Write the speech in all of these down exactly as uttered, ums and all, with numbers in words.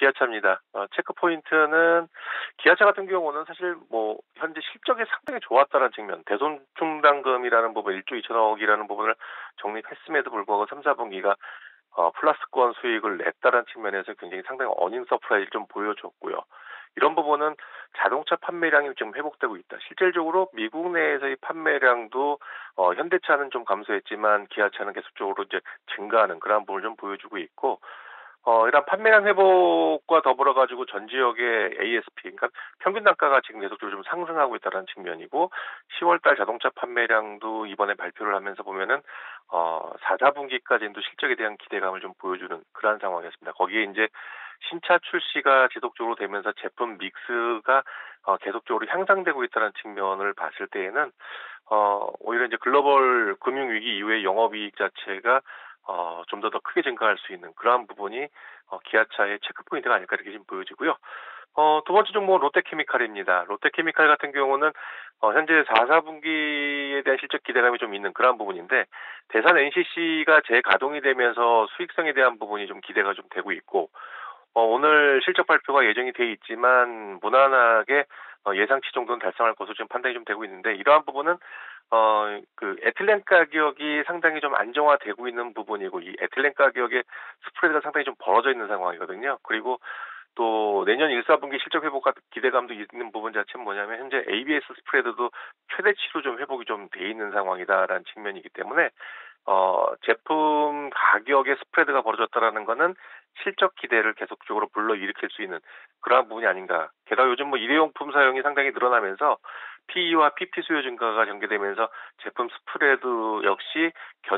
기아차입니다. 어, 체크 포인트는 기아차 같은 경우는 사실 뭐 현재 실적이 상당히 좋았다는 측면, 대손 충당금이라는 부분 일 조 이천억이라는 부분을 적립했음에도 불구하고 삼, 사분기가 어, 플러스권 수익을 냈다는 측면에서 굉장히 상당히 어닝 서프라이즈를 좀 보여줬고요. 이런 부분은 자동차 판매량이 좀 회복되고 있다. 실질적으로 미국 내에서의 판매량도 어, 현대차는 좀 감소했지만 기아차는 계속적으로 이제 증가하는 그런 부분을 좀 보여주고 있고, 어, 이런 판매량 회복과 더불어 가지고 전 지역의 에이에스피, 그러니까 평균 단가가 지금 계속적으로 좀 상승하고 있다는 측면이고, 시월 달 자동차 판매량도 이번에 발표를 하면서 보면은 어, 사, 사분기까지도 실적에 대한 기대감을 좀 보여주는 그러한 상황이었습니다. 거기에 이제 신차 출시가 지속적으로 되면서 제품 믹스가 어, 계속적으로 향상되고 있다는 측면을 봤을 때에는 어, 오히려 이제 글로벌 금융위기 이후에 영업이익 자체가 어, 좀 더 더 크게 증가할 수 있는 그러한 부분이 어, 기아차의 체크포인트가 아닐까 이렇게 지금 보여지고요. 어, 두 번째 종목은 롯데케미칼입니다. 롯데케미칼 같은 경우는 어, 현재 사, 사분기에 대한 실적 기대감이 좀 있는 그러한 부분인데, 대산 엔씨씨가 재가동이 되면서 수익성에 대한 부분이 좀 기대가 좀 되고 있고, 어, 오늘 실적 발표가 예정이 돼 있지만 무난하게 어, 예상치 정도는 달성할 것으로 지금 판단이 좀 되고 있는데, 이러한 부분은 어, 그 에틸렌 가격이 상당히 좀 안정화되고 있는 부분이고, 이 에틸렌 가격의 스프레드가 상당히 좀 벌어져 있는 상황이거든요. 그리고 또 내년 일, 사분기 실적 회복 같은 기대감도 있는 부분 자체는 뭐냐면, 현재 에이비에스 스프레드도 최대치로 좀 회복이 좀 돼 있는 상황이다라는 측면이기 때문에 어, 제품 가격의 스프레드가 벌어졌다라는 거는 실적 기대를 계속적으로 불러일으킬 수 있는 그러한 부분이 아닌가. 게다가 요즘 뭐 일회용품 사용이 상당히 늘어나면서 피이와 피피 수요 증가가 전개되면서 제품 스프레드 역시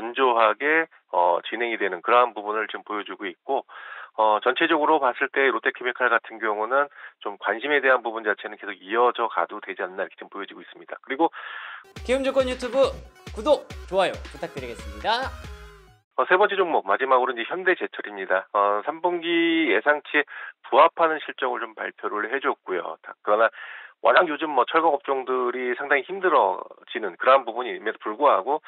견조하게 어, 진행이 되는 그러한 부분을 지금 보여주고 있고, 어, 전체적으로 봤을 때 롯데케미칼 같은 경우는 좀 관심에 대한 부분 자체는 계속 이어져 가도 되지 않나 이렇게 좀 보여지고 있습니다. 그리고 키움증권 유튜브 구독, 좋아요 부탁드리겠습니다. 어, 세 번째 종목 마지막으로 이제 현대제철입니다. 어, 삼분기 예상치에 부합하는 실적을 좀 발표를 해줬고요. 다- 그러나 워낙 요즘 뭐 철강 업종들이 상당히 힘들어지는 그러한 부분임에도 불구하고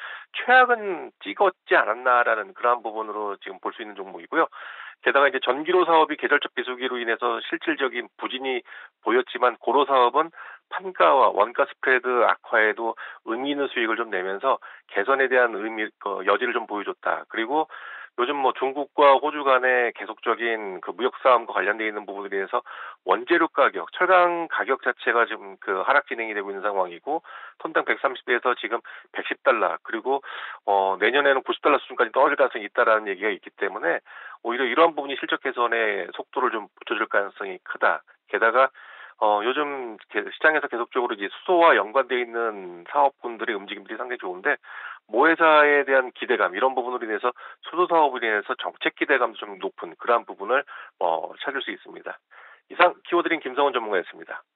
최악은 찍었지 않았나라는 그러한 부분으로 지금 볼 수 있는 종목이고요. 게다가 이제 전기로 사업이 계절적 비수기로 인해서 실질적인 부진이 보였지만, 고로 사업은 판가와 원가 스프레드 악화에도 의미 있는 수익을 좀 내면서 개선에 대한 의미, 어, 여지를 좀 보여줬다. 그리고 요즘 뭐 중국과 호주 간의 계속적인 그 무역 싸움과 관련되어 있는 부분에 대해서 원재료 가격, 철강 가격 자체가 지금 그 하락 진행이 되고 있는 상황이고, 톤당 백삼십에서 지금 백십 달러, 그리고 어, 내년에는 구십 달러 수준까지 떨어질 가능성이 있다라는 얘기가 있기 때문에 오히려 이러한 부분이 실적 개선의 속도를 좀 붙여줄 가능성이 크다. 게다가 어, 요즘 시장에서 계속적으로 이제 수소와 연관되어 있는 사업군들의 움직임들이 상당히 좋은데, 모회사에 대한 기대감, 이런 부분으로 인해서 수소 사업으로 인해서 정책 기대감도 좀 높은 그러한 부분을 어, 찾을 수 있습니다. 이상 키워드린 김성원 전문가였습니다.